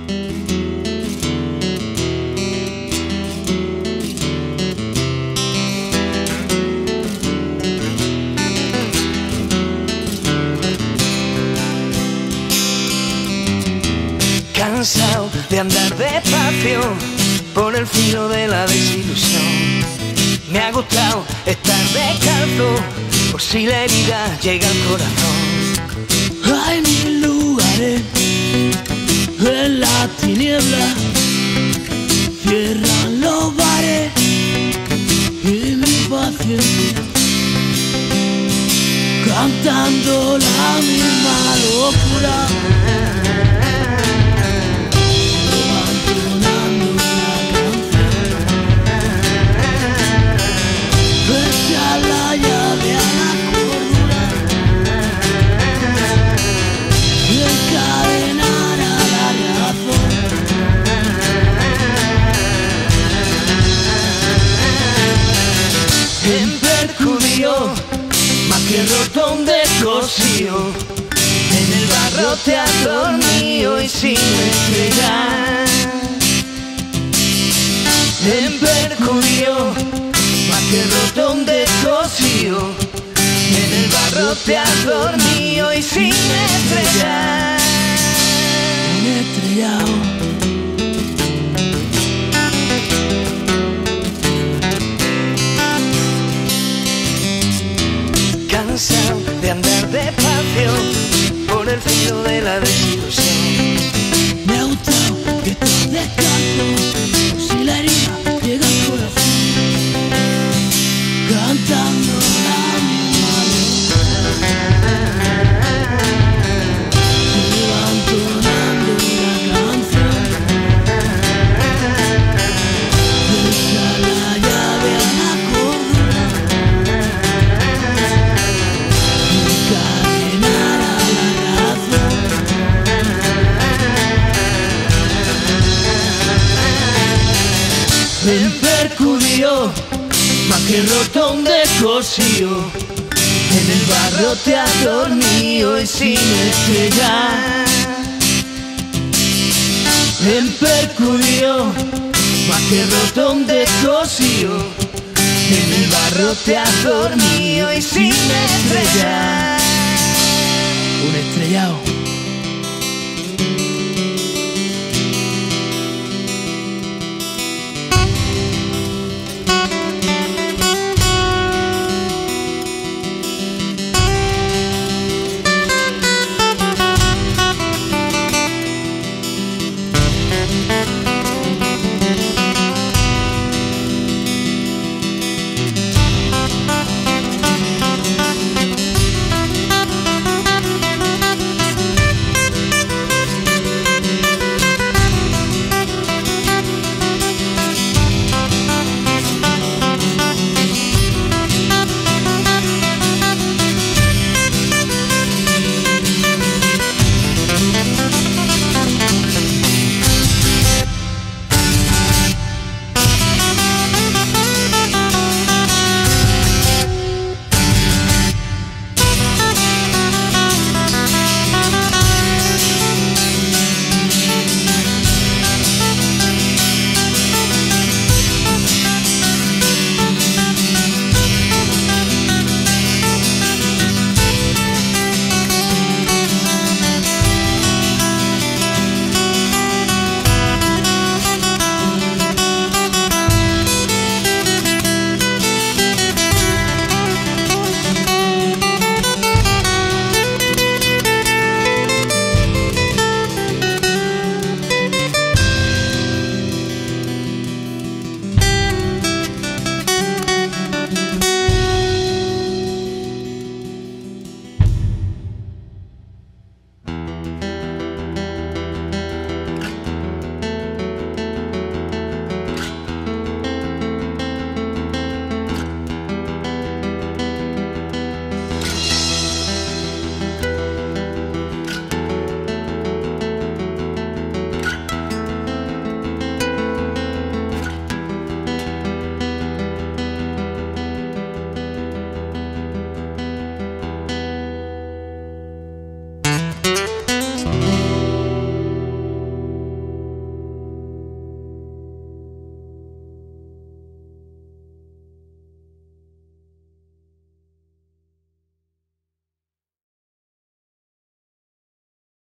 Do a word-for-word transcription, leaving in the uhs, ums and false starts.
Cansado de andar despacio por el filo de la desilusión. Me ha gustado estar descalzo por si la herida llega al corazón. Hay mil lugares en la tiniebla, cierran los bares y mi paciencia, cantando la misma locura. Más que rotón de cosío, en el barro te has dormido y sin estrellar. En percudió, más que rotón de cosío, en el barro te has dormido y sin estrellar. Un estrellado. Cansado de andar despacio por el filo de la desilusión. Me ha gustado que estés descalzo por si la herida llega al corazón, cantando la misma letra, entonando una canción. Deja la llave a la cordura, en percudió, más que rotón de cosío, en el barro te has dormido y sin estrellar. En percudió, más que rotón de cosío, en el barro te has dormido y sin estrellar. un estrellado.